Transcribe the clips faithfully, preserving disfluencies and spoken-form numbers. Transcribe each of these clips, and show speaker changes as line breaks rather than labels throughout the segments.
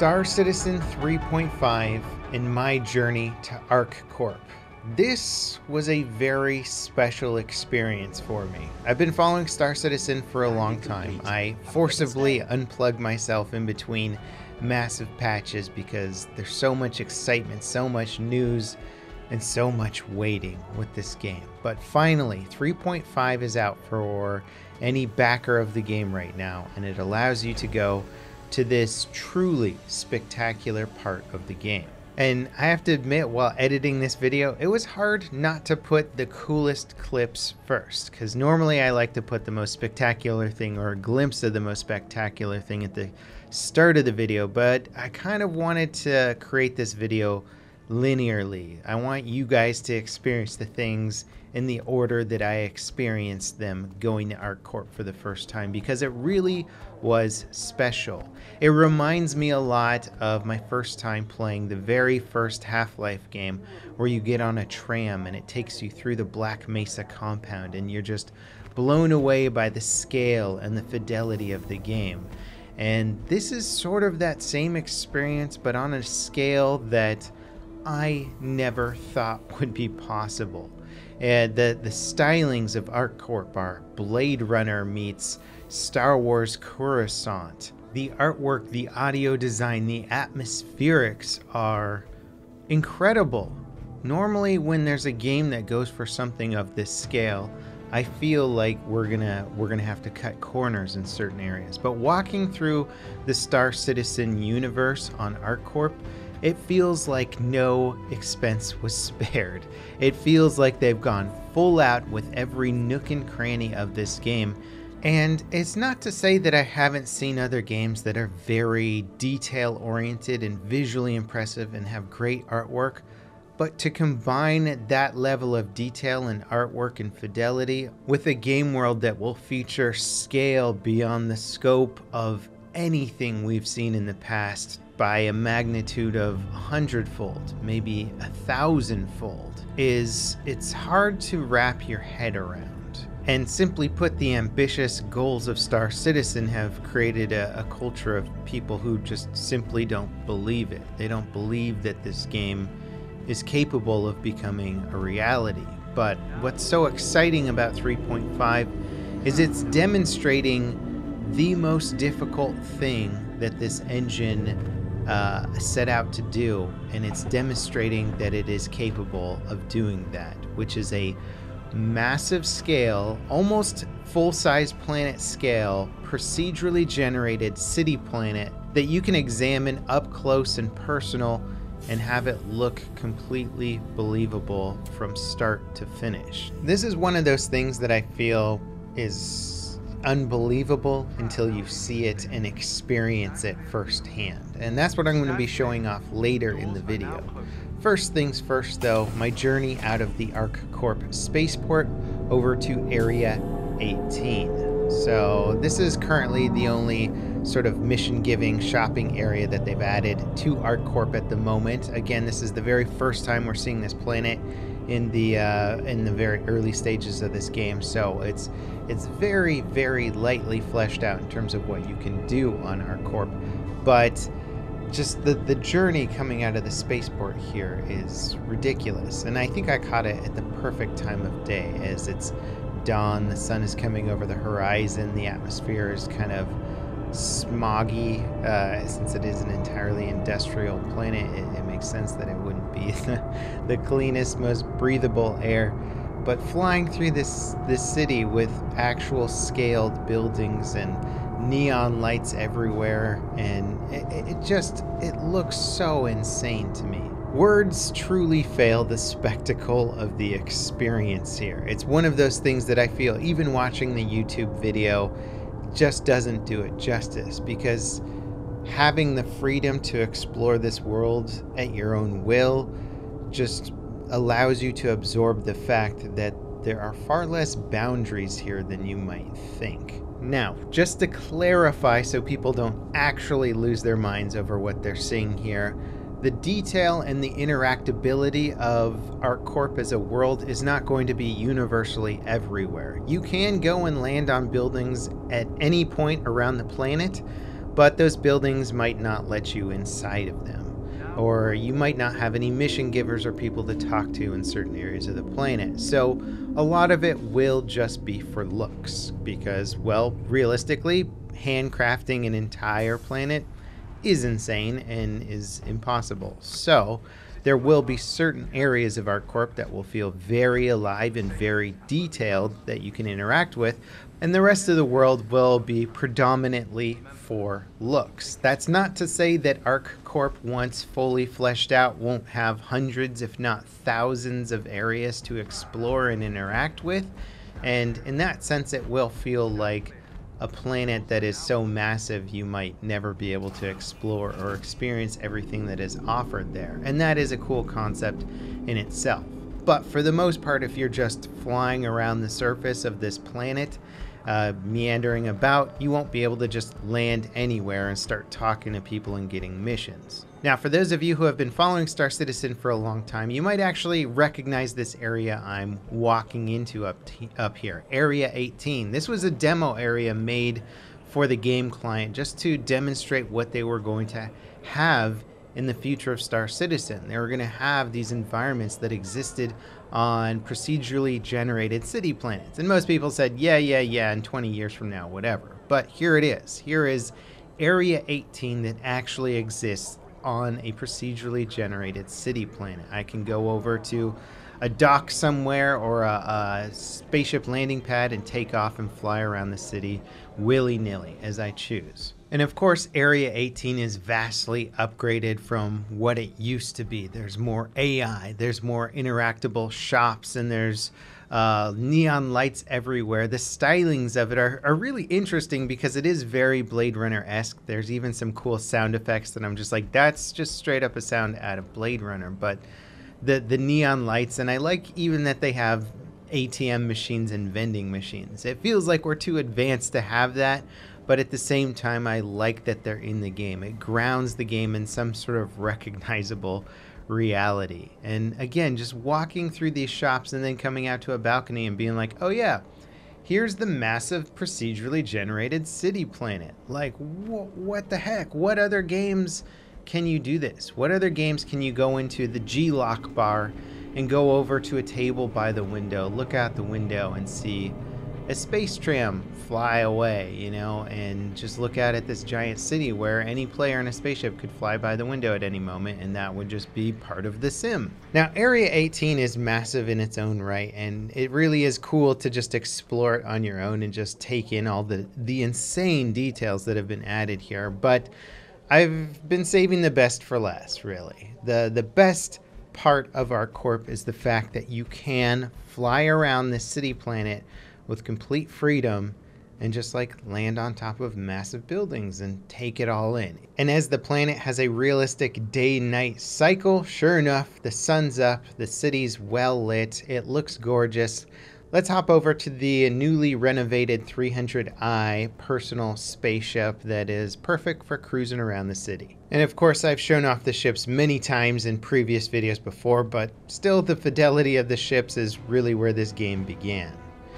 Star Citizen three point five and my journey to ArcCorp. This was a very special experience for me. I've been following Star Citizen for a long time. I forcibly unplugged myself in between massive patches because there's so much excitement, so much news, and so much waiting with this game. But finally, three point five is out for any backer of the game right now, and it allows you to go to this truly spectacular part of the game. And I have to admit, while editing this video, it was hard not to put the coolest clips first, because normally I like to put the most spectacular thing or a glimpse of the most spectacular thing at the start of the video, but I kind of wanted to create this video linearly. I want you guys to experience the things in the order that I experienced them going to ArcCorp for the first time, because it really was special. It reminds me a lot of my first time playing the very first Half-Life game, where you get on a tram and it takes you through the Black Mesa compound and you're just blown away by the scale and the fidelity of the game. And this is sort of that same experience, but on a scale that I never thought would be possible. And the, the stylings of ArcCorp are Blade Runner meets Star Wars Coruscant. The artwork, the audio design, the atmospherics are incredible. Normally when there's a game that goes for something of this scale, I feel like we're gonna we're gonna have to cut corners in certain areas. But walking through the Star Citizen universe on ArcCorp, it feels like no expense was spared. It feels like they've gone full out with every nook and cranny of this game. And it's not to say that I haven't seen other games that are very detail-oriented and visually impressive and have great artwork, but to combine that level of detail and artwork and fidelity with a game world that will feature scale beyond the scope of anything we've seen in the past by a magnitude of a hundredfold, maybe a thousandfold, is it's hard to wrap your head around. And simply put, the ambitious goals of Star Citizen have created a, a culture of people who just simply don't believe it. They don't believe that this game is capable of becoming a reality. But what's so exciting about three point five is it's demonstrating the most difficult thing that this engine uh, set out to do, and it's demonstrating that it is capable of doing that, which is a massive scale, almost full-size planet scale, procedurally generated city planet that you can examine up close and personal and have it look completely believable from start to finish. This is one of those things that I feel is unbelievable until you see it and experience it firsthand. And that's what I'm going to be showing off later in the video. First things first though, my journey out of the ArcCorp spaceport over to Area eighteen. So this is currently the only sort of mission-giving shopping area that they've added to ArcCorp at the moment. Again, this is the very first time we're seeing this planet in the uh, in the very early stages of this game, so it's it's very very lightly fleshed out in terms of what you can do on ArcCorp. But just the the journey coming out of the spaceport here is ridiculous, and I think I caught it at the perfect time of day as it's dawn. The sun is coming over the horizon. The atmosphere is kind of smoggy, uh, since it is an entirely industrial planet. It, it makes sense that it wouldn't be the, the cleanest, most breathable air. But flying through this this city with actual scaled buildings and neon lights everywhere, and it, it just it looks so insane to me. Words truly fail the spectacle of the experience here. It's one of those things that I feel even watching the YouTube video just doesn't do it justice, because having the freedom to explore this world at your own will just allows you to absorb the fact that there are far less boundaries here than you might think. Now, just to clarify so people don't actually lose their minds over what they're seeing here, the detail and the interactability of ArcCorp as a world is not going to be universally everywhere. You can go and land on buildings at any point around the planet, but those buildings might not let you inside of them. Or you might not have any mission givers or people to talk to in certain areas of the planet. So a lot of it will just be for looks because, well, realistically, handcrafting an entire planet is insane and is impossible. So there will be certain areas of ArcCorp that will feel very alive and very detailed that you can interact with, and the rest of the world will be predominantly for looks. That's not to say that ArcCorp, once fully fleshed out, won't have hundreds if not thousands of areas to explore and interact with, and in that sense it will feel like a planet that is so massive you might never be able to explore or experience everything that is offered there. And that is a cool concept in itself. But for the most part, if you're just flying around the surface of this planet, uh, meandering about, you won't be able to just land anywhere and start talking to people and getting missions. Now, for those of you who have been following Star Citizen for a long time, you might actually recognize this area I'm walking into up, up here, Area eighteen. This was a demo area made for the game client just to demonstrate what they were going to have in the future of Star Citizen. They were going to have these environments that existed on procedurally generated city planets. And most people said, yeah, yeah, yeah, in twenty years from now, whatever. But here it is. Here is Area eighteen that actually exists on a procedurally generated city planet. I can go over to a dock somewhere or a, a spaceship landing pad and take off and fly around the city willy-nilly as I choose. And of course, Area eighteen is vastly upgraded from what it used to be. There's more A I, there's more interactable shops, and there's uh, neon lights everywhere. The stylings of it are, are really interesting because it is very Blade Runner-esque. There's even some cool sound effects that I'm just like, that's just straight up a sound out of Blade Runner. But the, the neon lights, and I like even that they have A T M machines and vending machines. It feels like we're too advanced to have that, but at the same time, I like that they're in the game. It grounds the game in some sort of recognizable reality. And again, just walking through these shops and then coming out to a balcony and being like, oh yeah, here's the massive procedurally generated city planet. Like, wh what the heck? What other games can you do this? What other games can you go into the G-Lock bar and go over to a table by the window, look out the window and see a space tram fly away, you know, and just look out at this giant city where any player in a spaceship could fly by the window at any moment, and that would just be part of the sim. Now, Area eighteen is massive in its own right, and it really is cool to just explore it on your own and just take in all the, the insane details that have been added here, but I've been saving the best for last, really. The, the best part of ArcCorp is the fact that you can fly around this city planet with complete freedom and just like land on top of massive buildings and take it all in. And as the planet has a realistic day-night cycle, sure enough, the sun's up, the city's well lit, it looks gorgeous. Let's hop over to the newly renovated three hundred i personal spaceship that is perfect for cruising around the city. And of course, I've shown off the ships many times in previous videos before, but still the fidelity of the ships is really where this game began.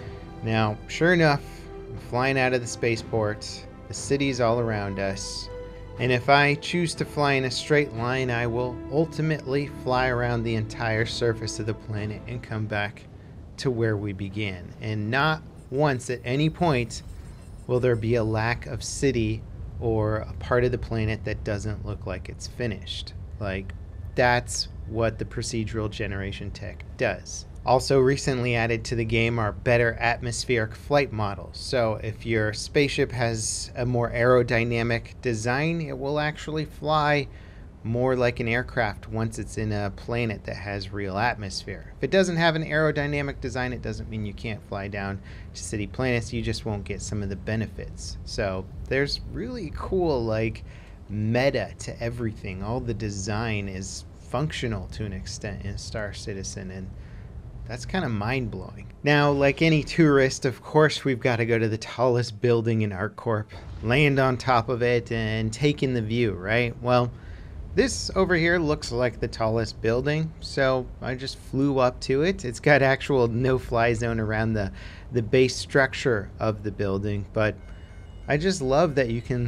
Now, sure enough, I'm flying out of the spaceport, the city's all around us, and if I choose to fly in a straight line, I will ultimately fly around the entire surface of the planet and come back to where we began. And not once at any point will there be a lack of city or a part of the planet that doesn't look like it's finished. Like, that's what the procedural generation tech does. Also recently added to the game are better atmospheric flight models. So if your spaceship has a more aerodynamic design, it will actually fly more like an aircraft once it's in a planet that has real atmosphere. If it doesn't have an aerodynamic design, it doesn't mean you can't fly down to city planets, you just won't get some of the benefits. So there's really cool like meta to everything. All the design is functional to an extent in Star Citizen, and that's kind of mind-blowing. Now, like any tourist, of course, we've got to go to the tallest building in ArcCorp, land on top of it, and take in the view, right? Well, this over here looks like the tallest building, so I just flew up to it. It's got actual no-fly zone around the, the base structure of the building, but I just love that you can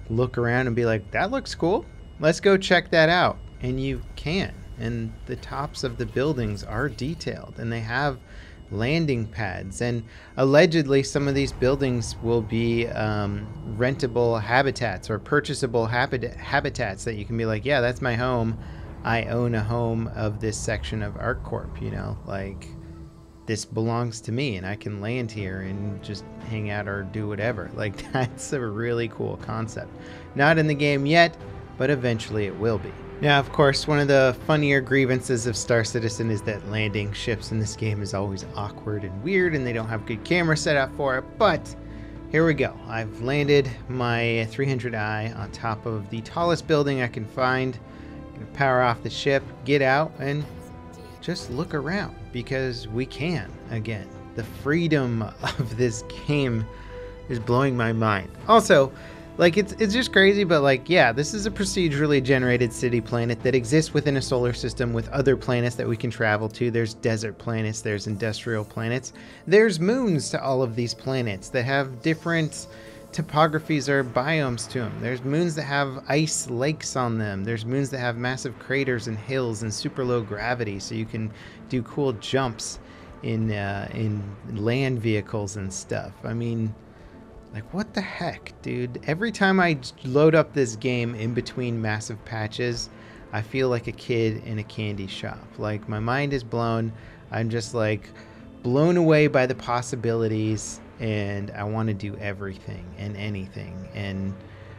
look around and be like, that looks cool. Let's go check that out. And you can. And the tops of the buildings are detailed, and they have landing pads. And allegedly, some of these buildings will be um, rentable habitats or purchasable habit- habitats that you can be like, yeah, that's my home. I own a home of this section of ArcCorp, you know, like this belongs to me and I can land here and just hang out or do whatever. Like, that's a really cool concept. Not in the game yet, but eventually it will be. Now, of course, one of the funnier grievances of Star Citizen is that landing ships in this game is always awkward and weird, and they don't have good camera set up for it, but here we go. I've landed my three hundred i on top of the tallest building I can find. I'm gonna power off the ship, get out, and just look around, because we can again. The freedom of this game is blowing my mind. Also, like, it's it's just crazy, but like, yeah, this is a procedurally generated city planet that exists within a solar system with other planets that we can travel to. There's desert planets, there's industrial planets. There's moons to all of these planets that have different topographies or biomes to them. There's moons that have ice lakes on them. There's moons that have massive craters and hills and super low gravity, so you can do cool jumps in uh, in land vehicles and stuff. I mean, like, what the heck, dude? Every time I load up this game in between massive patches, I feel like a kid in a candy shop. Like, my mind is blown. I'm just, like, blown away by the possibilities, and I want to do everything and anything. And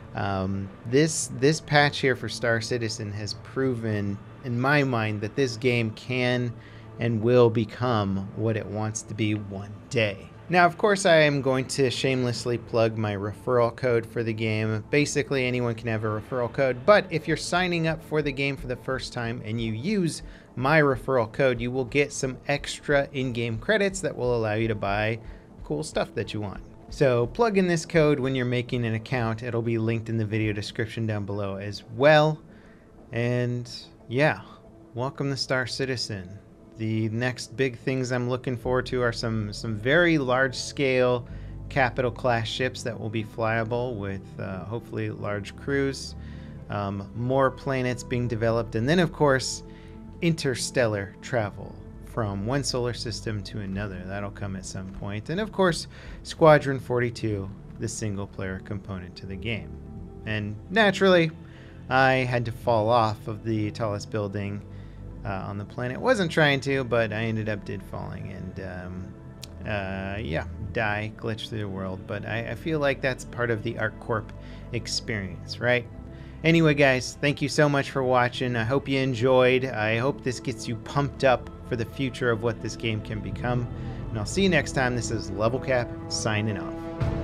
um, this this patch here for Star Citizen has proven, in my mind, that this game can and will become what it wants to be one day. Now, of course, I am going to shamelessly plug my referral code for the game. Basically, anyone can have a referral code, but if you're signing up for the game for the first time and you use my referral code, you will get some extra in-game credits that will allow you to buy cool stuff that you want. So plug in this code when you're making an account. It'll be linked in the video description down below as well. And yeah, welcome to Star Citizen. The next big things I'm looking forward to are some, some very large-scale capital class ships that will be flyable with uh, hopefully large crews, um, more planets being developed, and then, of course, interstellar travel from one solar system to another. That'll come at some point. And, of course, Squadron forty-two, the single-player component to the game. And, naturally, I had to fall off of the tallest building Uh, on the planet. Wasn't trying to, but I ended up did falling and um, uh, yeah, die, glitch through the world. But I, I feel like that's part of the ArcCorp experience, right? Anyway, guys, thank you so much for watching. I hope you enjoyed. I hope this gets you pumped up for the future of what this game can become. And I'll see you next time. This is Level Cap signing off.